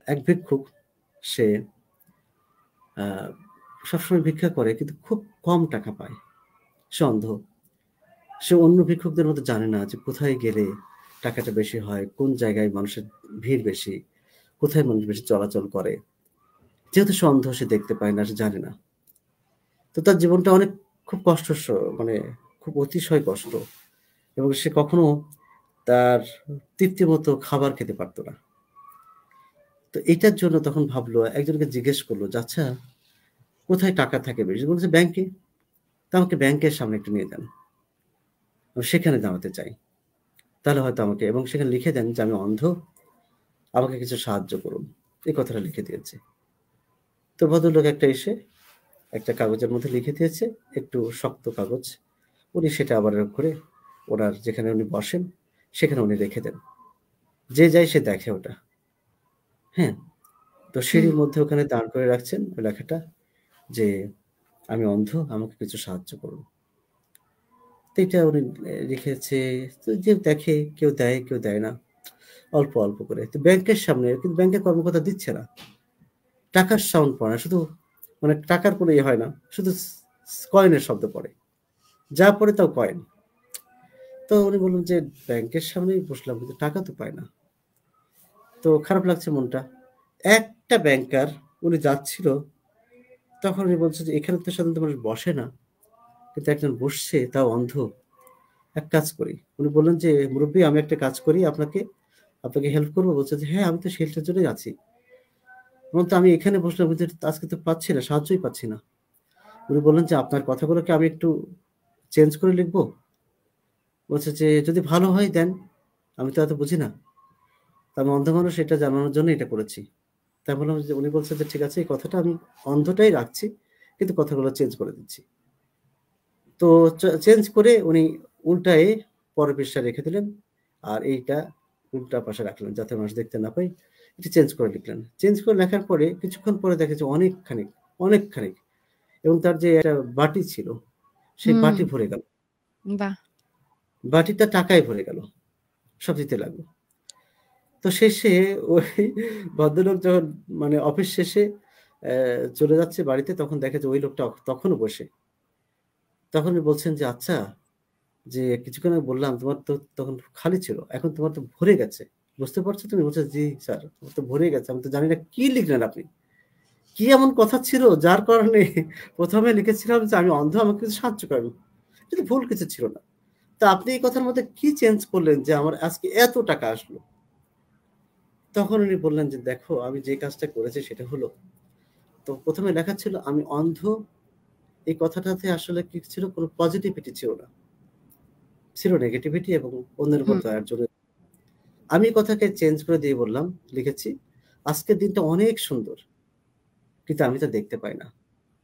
এক ভিক্ষুক সে সবসময় ভিক্ষা করে কিন্তু খুব কম টাকা পায়। সে অন্ধ। সে অন্য ভিক্ষুকদের মতো জানে না যে কোথায় গেলে টাকাটা বেশি হয়, কোন জায়গায় মানুষের ভিড় বেশি, কোথায় মানুষ বেশি চলাচল করে। যেহেতু সে অন্ধ সে দেখতে পায় না, সে জানে না। তো তার জীবনটা অনেক খুব মানে খুব অতিশয় কষ্ট এবং সে কখনো তার তৃপ্তি মতো খাবার খেতে পারত না। তো এটার জন্য তখন ভাবলো একজনকে জিজ্ঞেস করলো যে, "আচ্ছা কোথায় টাকা থাকে বেশি?" বলছে, "ব্যাংকে।" "তা আমাকে ব্যাংকের সামনে একটু নিয়ে যান। আমি সেখানে দাঁড়াতে চাই। তাহলে হয়তো আমাকে" এবং সেখানে লিখে দেন যে, "আমি অন্ধ, আমাকে কিছু সাহায্য করুন।" এই কথাটা লিখে দিয়েছে। তো ভদ্রলোক এসে একটা কাগজের মধ্যে লিখে দিয়েছে, একটু শক্ত কাগজ। উনি সেটা আবার এরকম করে ওনার যেখানে উনি বসেন, সেখানে উনি রেখে দেন। যে যায় সে দেখে ওটা। হ্যাঁ? তো হুম। সিঁড়ির মধ্যে ওখানে দাঁড় করে রাখছেন ওই লেখাটা যে, "আমি অন্ধ, আমাকে কিছু সাহায্য করুন।" তো এটা উনি লিখেছে। তো যে দেখে কেউ দেয়, কেউ দেয় না। অল্প, অল্প করে। তো ব্যাংকের সামনে কিন্তু ব্যাংকের কর্মকর্তা দিচ্ছে না। টাকার সাউন্ড পড়ে না। শুধু মানে টাকার কোনো ইয়ে হয় না। শুধু কয়েনের শব্দ পড়ে। যা পড়ে তাও কয়েন। তো উনি বললেন যে, "ব্যাংকের সামনেই বসলাম কিন্তু টাকা তো পাই না।" তো খারাপ লাগছে মনটা। একটা ব্যাংকার উনি যাচ্ছিল, তখন উনি বলছে যে, "এখানে তো সাধারণত মানুষ বসে না। কিন্তু একজন বসছে তাও অন্ধ। এক কাজ করি।" উনি বললেন যে, "মুরুব্বি আমি একটা কাজ করি আপনাকে হেল্প করব?" বলছে যে, "হ্যাঁ, আমি তো সেটার জন্যই আছি।" বলুন তো আমি এখানে বসলাম কিন্তু আজকে তো পাচ্ছি না, সাহায্যই পাচ্ছি না। উনি বললেন যে, "আপনার কথাগুলোকে আমি একটু চেঞ্জ করে লিখব?" বলছে যে, "যদি ভালো হয় দেন। আমি তো এত বুঝি না। তা আমি অন্ধ মানুষ এটা জানানোর জন্য এটা করেছি।" তাই আমি বললাম যে উনি বলছে যে, "ঠিক আছে এই কথাটা আমি অন্ধটাই রাখছি। কিন্তু কথাগুলো চেঞ্জ করে দিচ্ছি।" তো চেঞ্জ করে উনি উল্টায়ে পরের পৃষ্ঠায় রেখে দিলেন। আর এইটা উল্টা পাশে রাখলেন যাতে মানুষ দেখতে না পায়। এটা চেঞ্জ করে লিখলেন। চেঞ্জ করে লেখার পরে কিছুক্ষণ পরে দেখে যে অনেকখানিক এবং তার যে একটা বাটি ছিল, সেই হুম। বাটি ভরে গেল। বাহ! বাটিটা টাকায় ভরে গেল। সব দিতে লাগলো। তো শেষে ওই ভদ্রলোক যখন মানে অফিস শেষে চলে যাচ্ছে বাড়িতে তখন দেখে যে ওই লোকটা তখনও বসে। তখন উনি বলছেন যে, "আচ্ছা যে কিছুক্ষণ আগে বললাম তোমার তো তখন খালি ছিল। এখন তোমার তো ভরে গেছে। বুঝতে পারছো তুমি?" বলছে, "জি স্যার, আমার তো ভরে গেছে। আমি তো জানি না কি লিখলেন আপনি? কি এমন কথা ছিল যার কারণে ১ম এ লিখেছিলাম যে আমি অন্ধ আমাকে কিছু সাহায্য করেন। কিন্তু ভুল কিছু ছিল না। তো আপনি এই কথার মধ্যে কি চেঞ্জ করলেন যে আমার আজকে এত টাকা আসলো?" তখন উনি বললেন যে, "দেখো আমি যে কাজটা করেছি সেটা হলো" তো ১ম এ লেখা ছিল আমি অন্ধ এই কথাটাতে আসলে কি ছিল কোনো পজিটিভিটি ছিল না। ছিল নেগেটিভিটি এবং অন্যের উপর হুম। দয়ার জন্য আমি এই কথাকে চেঞ্জ করে দিয়ে বললাম, লিখেছি, "আজকের দিনটা অনেক সুন্দর। কিন্তু আমি তা দেখতে পাই না।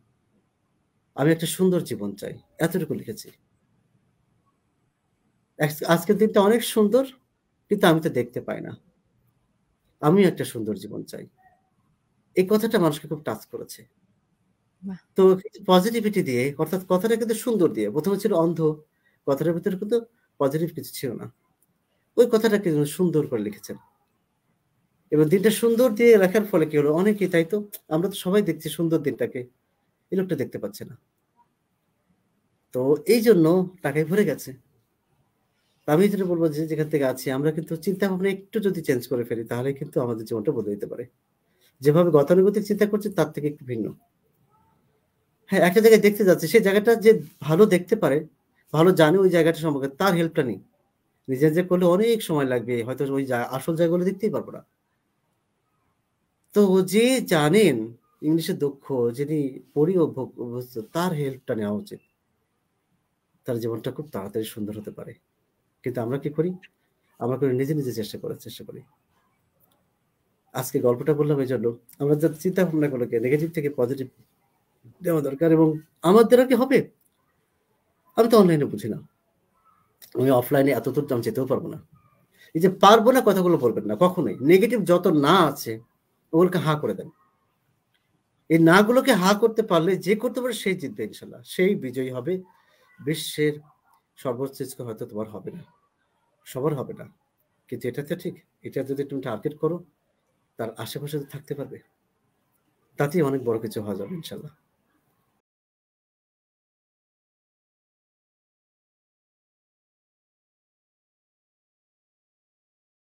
আমি একটা সুন্দর জীবন চাই।" এতটুকু লিখেছি। আজকের দিনটা অনেক সুন্দর, কিন্তু আমি তা দেখতে পাই না। আমিও একটা সুন্দর জীবন চাই। এই কথাটা মানুষকে খুব টাচ করেছে। বাহ! তো পজিটিভিটি দিয়ে অর্থাৎ কথাটা কিন্তু সুন্দর দিয়ে। ১ম এ ছিল অন্ধ। কথাটার ভিতরে কিন্তু পজিটিভ কিছু ছিল না। ওই কথাটাকে সুন্দর করে লিখেছেন। এবং দিনটা সুন্দর দিয়ে লেখার ফলে কি হলো? অনেকেই তাই তো আমরা তো সবাই দেখছি সুন্দর দিনটাকে। এই লোকটা দেখতে পাচ্ছে না। তো এইজন্য টাকায় ভরে গেছে। আমি যেটা বলব যে যেখান থেকে আছি আমরা কিন্তু চিন্তাভাবনা একটু যদি চেঞ্জ করে ফেলি তাহলে কিন্তু আমাদের জীবনটা বদলে যেতে পারে। যেভাবে গতানুগতিক চিন্তা করছি তার থেকে একটু ভিন্ন। হ্যাঁ, একটা জায়গায় দেখতে যাচ্ছি সেই জায়গাটা যে ভালো দেখতে পারে, ভালো জানে ওই জায়গাটা সম্পর্কে তার হেল্পটা নিই। নিজে করলে অনেক সময় লাগবে। হয়তো ওই আসল জায়গাগুলো দেখতেই পারব না। তো যে জানেন ইংলিশে দক্ষ, যিনি পড়ি অভ্যস্ত তার হেল্পটা নেওয়া উচিত। তার জীবনটা খুব তাড়াতাড়ি সুন্দর হতে পারে। কিন্তু আমরা কি করি? আমরা করি নিজে চেষ্টা করি। আজকে গল্পটা বললাম এজন্য আমরা যাতে চিন্তা ভাবনাগুলোকে নেগেটিভ থেকে পজিটিভ নেওয়া দরকার এবং আমার দ্বারা কি হবে? আমি তো অনলাইনে বুঝি না। আমি অফলাইনে এতদূর তো আমি যেতেও পারব না। এই যে পারব না কথাগুলো বলবেন না কখনোই। নেগেটিভ যত না আছে ওগুলোকে হা করে দেন। এই না গুলোকে হা করতে পারলে যে করতে পারে সেই জিতবে ইনশাআল্লাহ। সেই বিজয়ী হবে। বিশ্বের সর্বোচ্চ স্কোর হয়তো তোমার হবে না। সবার হবে না। কিন্তু এটা তো ঠিক। এটা যদি তুমি টার্গেট করো তার আশেপাশে তো থাকতে পারবে। তাতেই অনেক বড় কিছু হওয়া যাবে ইনশাআল্লাহ।